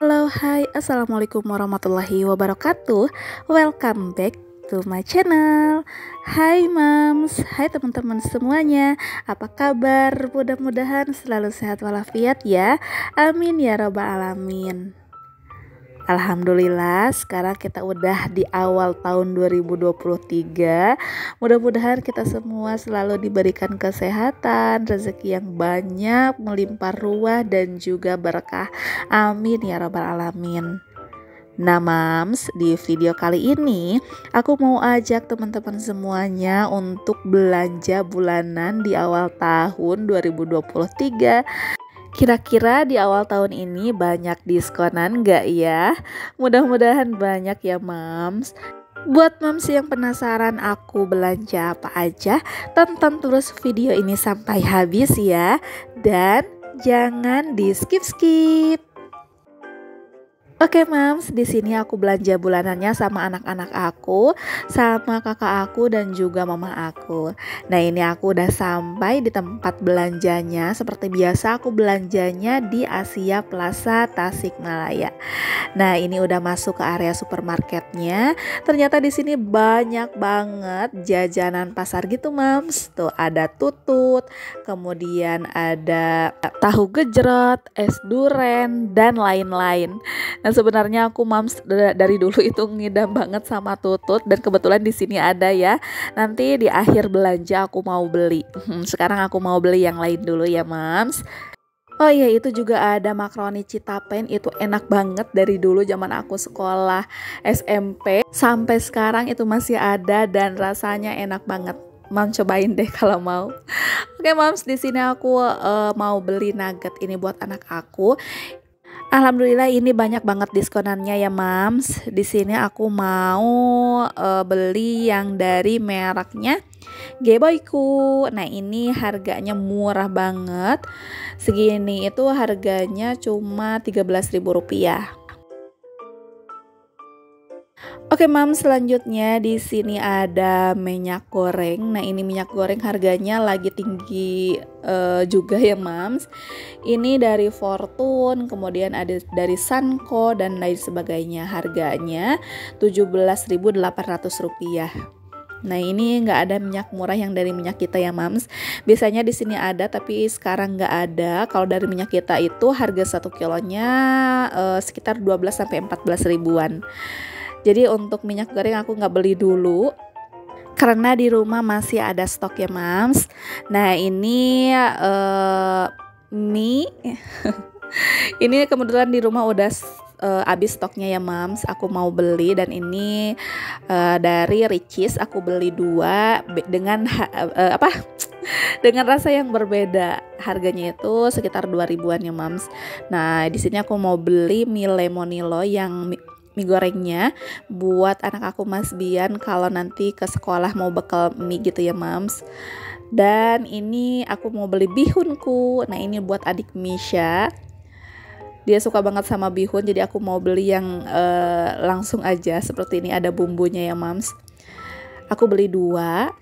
Halo, hai, assalamualaikum warahmatullahi wabarakatuh. Welcome back to my channel. Hai mams, hai teman-teman semuanya. Apa kabar? Mudah-mudahan selalu sehat walafiat ya. Amin ya rabbal alamin. Alhamdulillah, sekarang kita udah di awal tahun 2023. Mudah-mudahan kita semua selalu diberikan kesehatan, rezeki yang banyak, melimpah ruah dan juga berkah. Amin ya rabbal alamin. Nah mams, di video kali ini aku mau ajak teman-teman semuanya untuk belanja bulanan di awal tahun 2023. Kira-kira di awal tahun ini banyak diskonan gak ya? Mudah-mudahan banyak ya mams. Buat mams yang penasaran aku belanja apa aja, tonton terus video ini sampai habis ya. Dan jangan di skip-skip. Oke mams, di sini aku belanja bulanannya sama anak-anak aku, sama kakak aku dan juga mama aku. Nah ini aku udah sampai di tempat belanjanya. Seperti biasa aku belanjanya di Asia Plaza Tasikmalaya. Nah ini udah masuk ke area supermarketnya. Ternyata di sini banyak banget jajanan pasar gitu mams. Tuh ada tutut, kemudian ada tahu gejrot, es duren dan lain-lain. Nah sebenarnya aku mams dari dulu itu ngidam banget sama tutut dan kebetulan di sini ada ya. Nanti di akhir belanja aku mau beli. Sekarang aku mau beli yang lain dulu ya mams. Oh iya itu juga ada makaroni Citapen, itu enak banget dari dulu zaman aku sekolah SMP sampai sekarang itu masih ada dan rasanya enak banget. Mams cobain deh kalau mau. Oke mams, di sini aku mau beli nugget ini buat anak aku. Alhamdulillah ini banyak banget diskonannya ya mams. Di sini aku mau beli yang dari mereknya Geboyku. Nah ini harganya murah banget. Segini itu harganya cuma Rp13.000. Oke mam, selanjutnya di sini ada minyak goreng. Nah ini minyak goreng harganya lagi tinggi juga ya mams. Ini dari Fortune, kemudian ada dari Sanko dan lain sebagainya. Harganya Rp17.800. Nah ini nggak ada minyak murah yang dari minyak kita ya mams. Biasanya di sini ada tapi sekarang nggak ada. Kalau dari minyak kita itu harga 1 kilonya sekitar 12-14 ribuan. Jadi untuk minyak goreng aku nggak beli dulu karena di rumah masih ada stok ya mams. Nah ini mie ini kebetulan di rumah udah habis stoknya ya mams. Aku mau beli dan ini dari Richeese aku beli 2 dengan dengan rasa yang berbeda. Harganya itu sekitar 2 ribuan ya mams. Nah di sini aku mau beli mie lemonilo yang mie gorengnya buat anak aku Mas Bian kalau nanti ke sekolah mau bekal mie gitu ya mams. Dan ini aku mau beli bihunku. Nah ini buat adik Misha, dia suka banget sama bihun, jadi aku mau beli yang langsung aja seperti ini, ada bumbunya ya mams. Aku beli 2.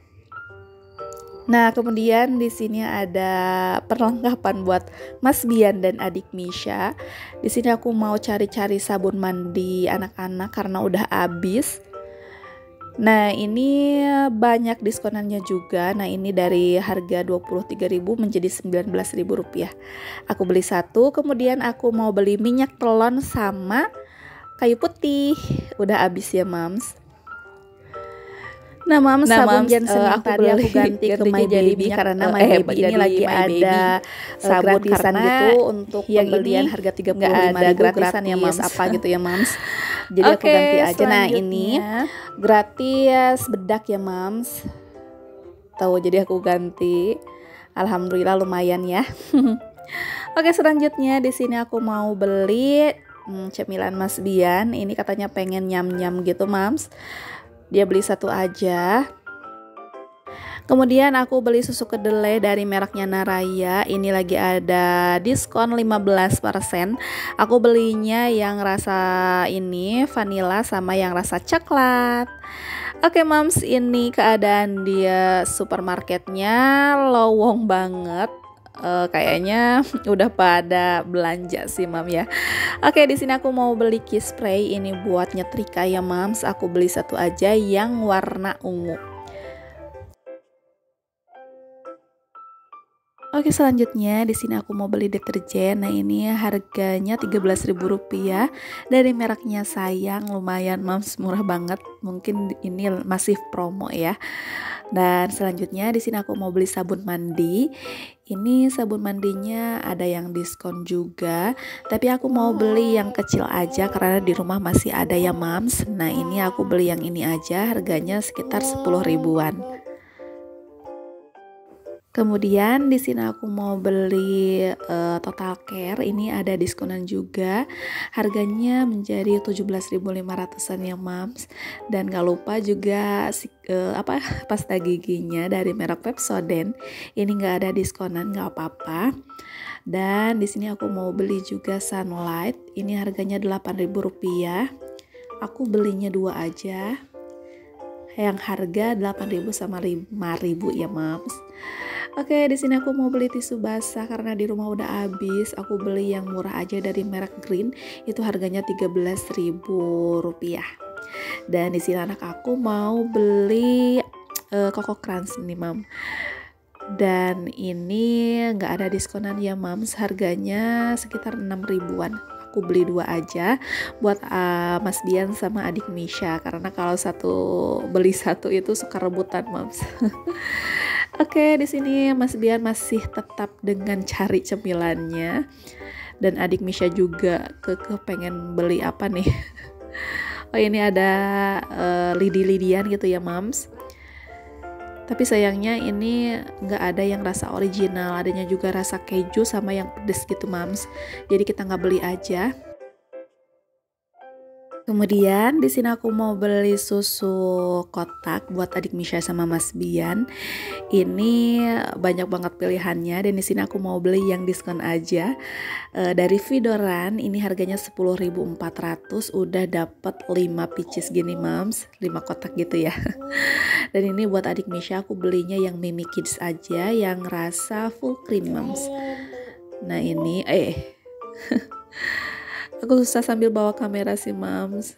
Nah, kemudian di sini ada perlengkapan buat Mas Bian dan adik Misha. Di sini aku mau cari-cari sabun mandi anak-anak karena udah habis. Nah, ini banyak diskonannya juga. Nah, ini dari harga Rp23.000 menjadi Rp19.000. Aku beli 1, kemudian aku mau beli minyak telon sama kayu putih. Udah habis ya, mams. Nah mams, sabun Jansen yang tadi aku ganti ke My Baby karena My Baby ini lagi ada sabun gratisan gitu untuk yang pembelian harga 35.000 gratisan ya mams, apa gitu ya mams. Jadi aku ganti aja. Nah ini gratis bedak ya mams. Tahu, jadi aku ganti. Alhamdulillah lumayan ya. Oke, selanjutnya di sini aku mau beli cemilan Mas Bian. Ini katanya pengen nyam-nyam gitu mams. Dia beli 1 aja. Kemudian aku beli susu kedelai dari mereknya Naraya. Ini lagi ada diskon 15%. Aku belinya yang rasa ini vanilla sama yang rasa coklat. Oke mams, ini keadaan dia supermarketnya lowong banget. kayaknya udah pada belanja sih mam ya. Oke, di sini aku mau beli key spray ini buat nyetrika ya mams. Aku beli satu aja yang warna ungu. Oke, selanjutnya di sini aku mau beli deterjen. Nah, ini harganya Rp13.000 dari mereknya Sayang. Lumayan mams, murah banget. Mungkin ini masih promo ya. Dan selanjutnya di sini aku mau beli sabun mandi. Ini sabun mandinya ada yang diskon juga, tapi aku mau beli yang kecil aja karena di rumah masih ada ya mams. Nah, ini aku beli yang ini aja, harganya sekitar 10 ribuan. Kemudian di sini aku mau beli Total Care, ini ada diskonan juga, harganya menjadi 17.500-an ya mams. Dan gak lupa juga pasta giginya dari merek Pepsodent, ini gak ada diskonan, gak apa-apa. Dan di sini aku mau beli juga Sunlight, ini harganya Rp8.000. Aku belinya 2 aja, yang harga 8.000 sama 5.000 ya mams. Oke, di sini aku mau beli tisu basah karena di rumah udah habis. Aku beli yang murah aja dari merek Green, itu harganya Rp13.000. Dan di sini anak aku mau beli Koko Crunch nih mam. Dan ini nggak ada diskonan ya mams, harganya sekitar 6 ribuan. Aku beli 2 aja buat Mas Bian sama adik Misha, karena kalau beli satu itu suka rebutan mams. Oke, di sini Mas Bian masih tetap dengan cari cemilannya, dan adik Misha juga pengen beli apa nih. Oh, ini ada lidi-lidian gitu ya mams. Tapi sayangnya ini nggak ada yang rasa original, adanya juga rasa keju sama yang pedes gitu mams. Jadi kita nggak beli aja. Kemudian di sini aku mau beli susu kotak buat adik Misha sama Mas Bian. Ini banyak banget pilihannya, dan di sini aku mau beli yang diskon aja. Dari Vidoran ini harganya 10.400, udah dapat 5 pieces gini mams, 5 kotak gitu ya. Dan ini buat adik Misha aku belinya yang Mimi Kids aja, yang rasa full cream mams. Nah, ini aku susah sambil bawa kamera sih mams.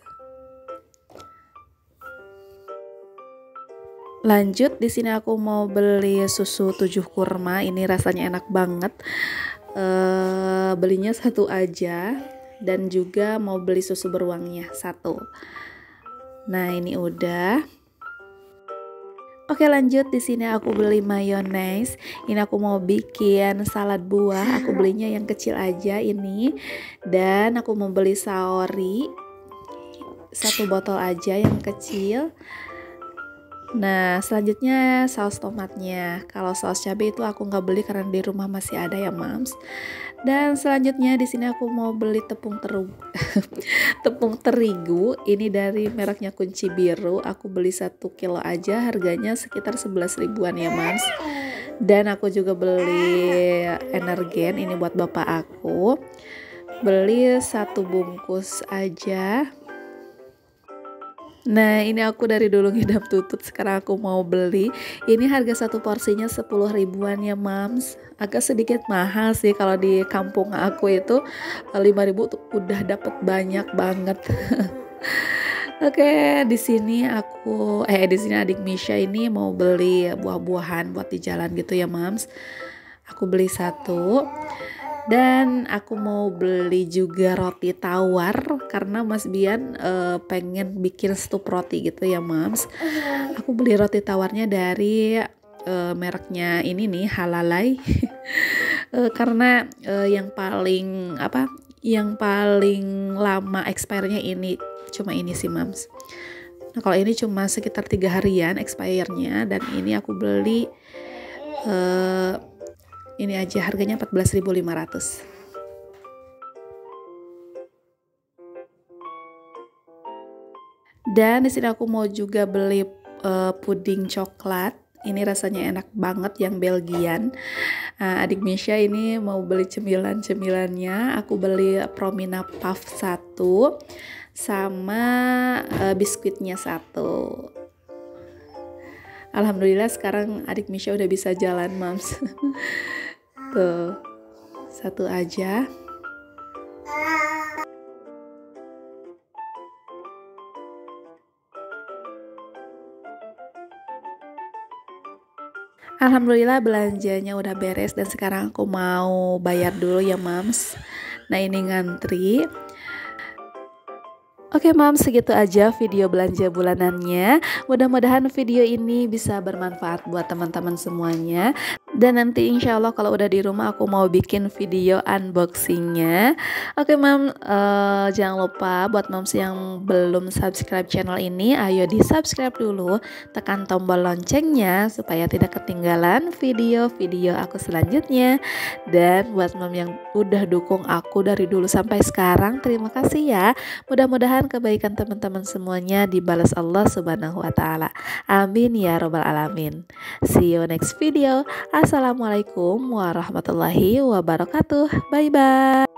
Lanjut, di sini aku mau beli susu 7 kurma. Ini rasanya enak banget. Belinya 1 aja, dan juga mau beli susu beruangnya 1. Nah, ini udah. Oke, lanjut, di sini aku beli mayones. Ini aku mau bikin salad buah. Aku belinya yang kecil aja ini. Dan aku mau beli saori 1 botol aja yang kecil. Nah, selanjutnya saus tomatnya. Kalau saus cabai itu aku nggak beli karena di rumah masih ada ya mams. Dan selanjutnya di sini aku mau beli tepung terigu. Ini dari mereknya Kunci Biru. Aku beli 1 kilo aja, harganya sekitar 11 ribuan ya mams. Dan aku juga beli energen, ini buat bapak aku. Beli 1 bungkus aja. Nah, ini aku dari dulu ngidam tutut, sekarang aku mau beli. Ini harga 1 porsinya 10 ribuan ya mams. Agak sedikit mahal sih, kalau di kampung aku itu 5.000 tuh udah dapet banyak banget. Oke, di sini adik Misha ini mau beli buah-buahan buat di jalan gitu ya mams. Aku beli 1. Dan aku mau beli juga roti tawar karena Mas Bian pengen bikin stup roti gitu ya mams. Aku beli roti tawarnya dari mereknya ini nih, Halalay. Karena yang paling lama expire-nya ini cuma ini sih mams. Nah, kalau ini cuma sekitar 3 harian expire-nya, dan ini aku beli ini aja, harganya 14.500. Dan di sini aku mau juga beli puding coklat. Ini rasanya enak banget, yang Belgian. Adik Misha ini mau beli cemilannya. Aku beli Promina Puff 1 sama biskuitnya 1. Alhamdulillah sekarang adik Misha udah bisa jalan mams. Tuh, satu aja. Alhamdulillah belanjanya udah beres dan sekarang aku mau bayar dulu ya Mams. Nah ini ngantri. Oke Mams, segitu aja video belanja bulanannya. Mudah-mudahan video ini bisa bermanfaat buat teman-teman semuanya. Dan nanti insya Allah kalau udah di rumah aku mau bikin video unboxingnya. Oke Mams, jangan lupa buat Mams yang belum subscribe channel ini, ayo di subscribe dulu. Tekan tombol loncengnya supaya tidak ketinggalan video-video aku selanjutnya. Dan buat Mams yang udah dukung aku dari dulu sampai sekarang, terima kasih ya. Mudah-mudahan kebaikan teman-teman semuanya dibalas Allah Subhanahu wa taala. Amin ya robbal alamin. See you next video. Assalamualaikum warahmatullahi wabarakatuh. Bye bye.